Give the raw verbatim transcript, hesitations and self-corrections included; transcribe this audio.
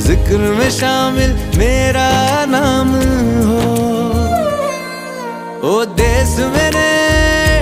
जिक्र में शामिल मेरा नाम हो। ओ देश में